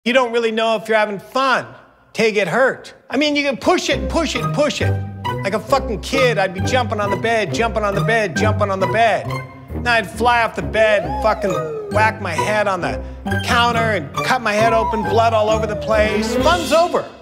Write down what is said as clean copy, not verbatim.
You don't really know if you're having fun till you get hurt. I mean, you can push it and push it and push it. Like a fucking kid, I'd be jumping on the bed, jumping on the bed, jumping on the bed. Now I'd fly off the bed and fucking whack my head on the counter and cut my head open, blood all over the place. Fun's over.